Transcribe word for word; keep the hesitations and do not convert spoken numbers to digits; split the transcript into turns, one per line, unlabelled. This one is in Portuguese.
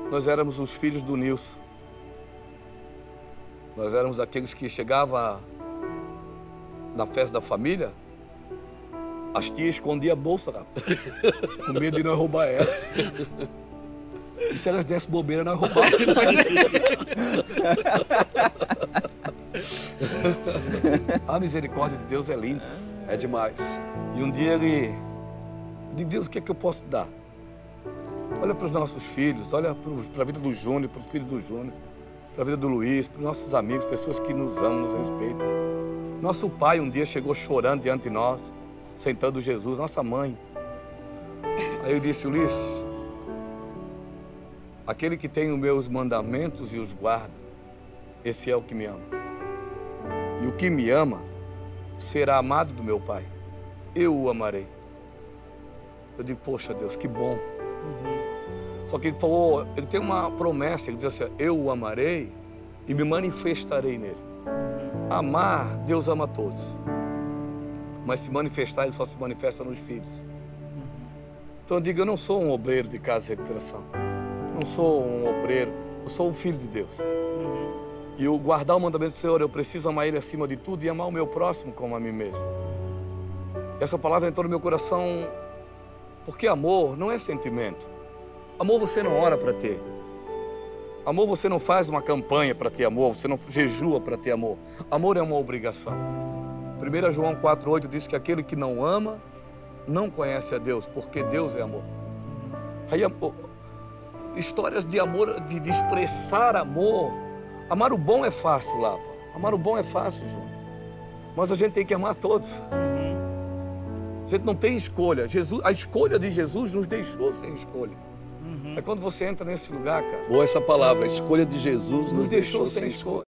nós éramos os filhos do Nilson. Nós éramos aqueles que chegavam na festa da família, as tias escondiam a bolsa, rapaz, com medo de nós roubar ela. E se elas dessem bobeira, nós roubávamos. A misericórdia de Deus é linda.
É demais.
E um dia ele... De Deus, o que é que eu posso dar? Olha para os nossos filhos, olha para a vida do Júnior, para os filhos do Júnior, para a vida do Luiz, para os nossos amigos, pessoas que nos amam, nos respeitam. Nosso pai um dia chegou chorando diante de nós, sentando Jesus, nossa mãe. Aí eu disse, Ulisses, aquele que tem os meus mandamentos e os guarda, esse é o que me ama. E o que me ama será amado do meu Pai. Eu o amarei. Eu digo, poxa Deus, que bom. Uhum. Só que ele falou, ele tem uma promessa, ele diz assim, eu o amarei e me manifestarei nele. Uhum. Amar, Deus ama todos. Mas se manifestar, ele só se manifesta nos filhos. Uhum. Então eu digo, eu não sou um obreiro de casa de recuperação. Não sou um obreiro, eu sou um filho de Deus. Uhum. E eu guardar o mandamento do Senhor, eu preciso amar Ele acima de tudo e amar o meu próximo como a mim mesmo. Essa palavra entrou no meu coração, porque amor não é sentimento. Amor você não ora para ter. Amor você não faz uma campanha para ter amor, você não jejua para ter amor. Amor é uma obrigação. primeiro João quatro, oito diz que aquele que não ama, não conhece a Deus, porque Deus é amor. Aí, histórias de amor, de, de expressar amor. Amar o bom é fácil, lá. Amar o bom é fácil, João. Mas a gente tem que amar todos. A gente não tem escolha. Jesus, a escolha de Jesus nos deixou sem escolha. Uhum. É quando você entra nesse lugar, cara.
Boa essa palavra, a escolha de Jesus nos, nos deixou, deixou sem escolha. escolha.